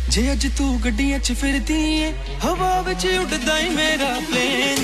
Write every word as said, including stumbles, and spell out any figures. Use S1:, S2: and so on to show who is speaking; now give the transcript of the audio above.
S1: जे अज तू गड्डियां च फिरदी है हवा विच उड़दा ही मेरा प्लेन